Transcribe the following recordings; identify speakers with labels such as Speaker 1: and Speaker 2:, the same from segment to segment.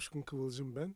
Speaker 1: Coşkun Kıvılcım ben.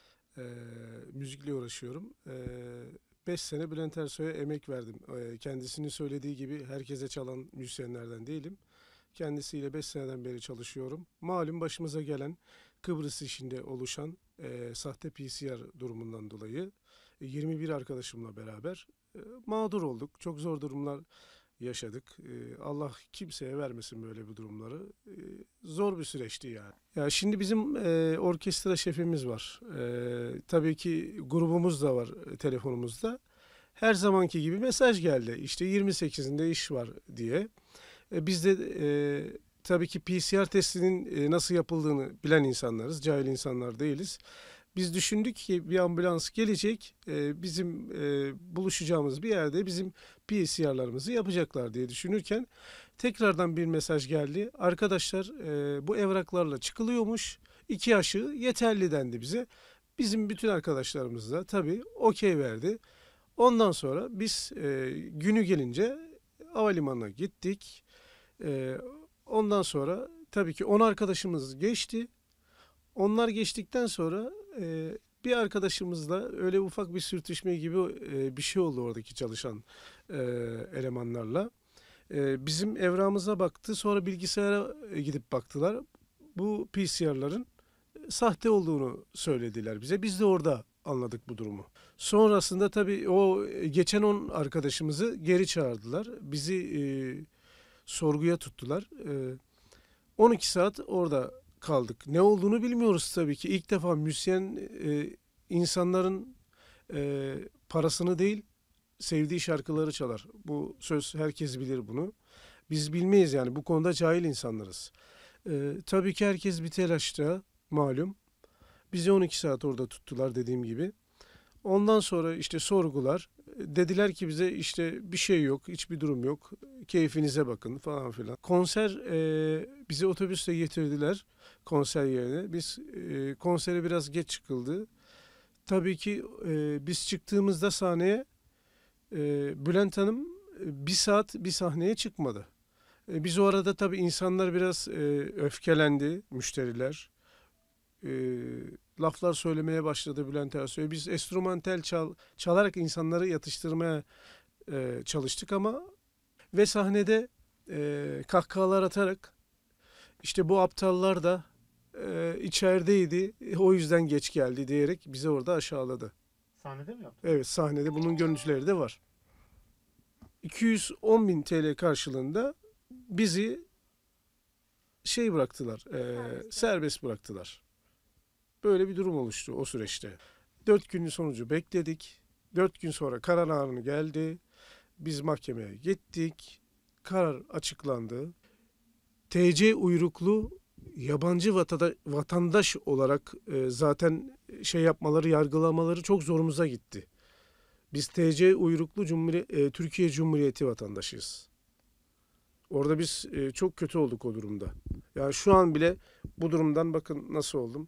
Speaker 1: Müzikle uğraşıyorum. 5 sene Bülent Ersoy'a emek verdim. Kendisinin söylediği gibi herkese çalan müzisyenlerden değilim. Kendisiyle 5 seneden beri çalışıyorum. Malum başımıza gelen Kıbrıs işinde oluşan sahte PCR durumundan dolayı 21 arkadaşımla beraber mağdur olduk. Çok zor durumlar yaşadık. Allah kimseye vermesin böyle bir durumları. Zor bir süreçti yani. Ya şimdi bizim orkestra şefimiz var. Tabii ki grubumuz da var telefonumuzda. Her zamanki gibi mesaj geldi. İşte 28'inde iş var diye. Biz de tabii ki PCR testinin nasıl yapıldığını bilen insanlarız. Cahil insanlar değiliz. Biz düşündük ki bir ambulans gelecek, bizim buluşacağımız bir yerde bizim PCR'larımızı yapacaklar diye düşünürken tekrardan bir mesaj geldi. Arkadaşlar bu evraklarla çıkılıyormuş, 2 aşı yeterli dendi bize. Bizim bütün arkadaşlarımız da tabii okey verdi. Ondan sonra biz günü gelince havalimanına gittik. Ondan sonra tabii ki 10 arkadaşımız geçti. Onlar geçtikten sonra bir arkadaşımızla öyle ufak bir sürtüşme gibi bir şey oldu oradaki çalışan elemanlarla. Bizim evrağımıza baktı, sonra bilgisayara gidip baktılar. Bu PCR'ların sahte olduğunu söylediler bize. Biz de orada anladık bu durumu. Sonrasında tabii o geçen 10 arkadaşımızı geri çağırdılar. Bizi sorguya tuttular. 12 saat orada kaldık. Ne olduğunu bilmiyoruz tabii ki. İlk defa müzisyen insanların parasını değil, sevdiği şarkıları çalar. Bu söz, herkes bilir bunu. Biz bilmeyiz yani, bu konuda cahil insanlarız. Tabii ki herkes bir telaşta, malum. Bizi 12 saat orada tuttular dediğim gibi. Ondan sonra işte sorgular. Dediler ki bize işte bir şey yok, hiçbir durum yok. Keyfinize bakın falan filan. Konser bizi otobüsle getirdiler konser yerine. Biz konsere biraz geç çıkıldı. Tabii ki biz çıktığımızda sahneye Bülent Hanım bir saat bir sahneye çıkmadı. Biz o arada tabii insanlar biraz öfkelendi, müşteriler. Laflar söylemeye başladı Bülent Ersoy'a. Biz enstrümantal çalarak insanları yatıştırmaya çalıştık ama ve sahnede kahkahalar atarak işte bu aptallar da içerideydi, o yüzden geç geldi diyerek bizi orada aşağıladı.
Speaker 2: Sahnede mi yaptın?
Speaker 1: Evet, sahnede bunun görüntüleri de var. 210.000 TL karşılığında bizi bıraktılar, serbest bıraktılar. Böyle bir durum oluştu o süreçte. 4 günün sonucu bekledik. 4 gün sonra karar anı geldi. Biz mahkemeye gittik. Karar açıklandı. TC uyruklu yabancı vatandaş olarak zaten yapmaları, yargılamaları çok zorumuza gitti. Biz TC uyruklu Türkiye Cumhuriyeti vatandaşıyız. Orada biz çok kötü olduk o durumda. Yani şu an bile bu durumdan bakın nasıl oldum.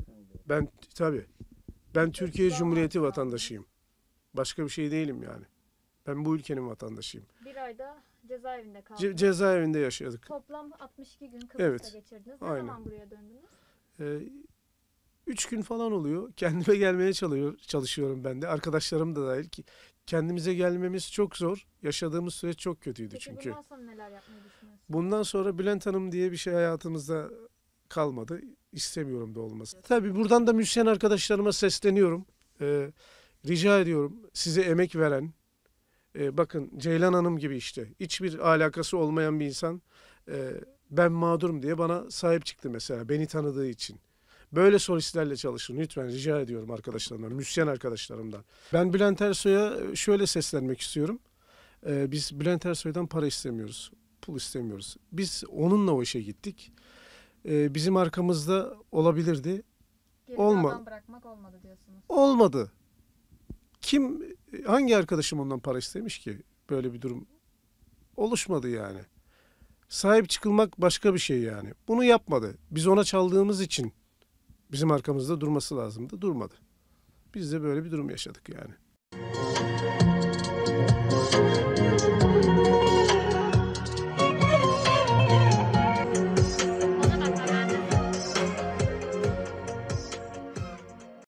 Speaker 1: Ben Türkiye Cumhuriyeti vatandaşıyım. Başka bir şey değilim yani. Ben bu ülkenin vatandaşıyım.
Speaker 3: Bir ayda cezaevinde kaldınız.
Speaker 1: Cezaevinde yaşadık.
Speaker 3: Toplam 62 gün Kıbrıs'ta
Speaker 1: Evet,
Speaker 3: geçirdiniz. Ne
Speaker 1: aynen.
Speaker 3: zaman buraya döndünüz?
Speaker 1: 3 gün falan oluyor. Kendime gelmeye çalışıyorum ben de. Arkadaşlarım da dahil ki. Kendimize gelmemiz çok zor. Yaşadığımız süreç çok kötüydü
Speaker 3: Peki
Speaker 1: çünkü.
Speaker 3: bundan sonra neler yapmayı düşünüyorsunuz?
Speaker 1: Bundan sonra Bülent Hanım diye bir şey hayatımızda kalmadı. İstemiyorum da olmasın. Tabii buradan da müzisyen arkadaşlarıma sesleniyorum. Rica ediyorum, size emek veren, bakın Ceylan Hanım gibi işte hiçbir alakası olmayan bir insan ben mağdurum diye bana sahip çıktı mesela, beni tanıdığı için. Böyle solistlerle çalışın lütfen, rica ediyorum arkadaşlarımdan, müzisyen arkadaşlarımdan. Ben Bülent Ersoy'a şöyle seslenmek istiyorum. Biz Bülent Ersoy'dan para istemiyoruz, pul istemiyoruz. Biz onunla o işe gittik. Bizim arkamızda olabilirdi.
Speaker 3: Geride adam bırakmak olmadı diyorsunuz.
Speaker 1: Olmadı. Hangi arkadaşım ondan para istemiş ki? Böyle bir durum oluşmadı yani. Sahip çıkılmak başka bir şey yani. Bunu yapmadı. Biz ona çaldığımız için bizim arkamızda durması lazımdı. Durmadı. Biz de böyle bir durum yaşadık yani.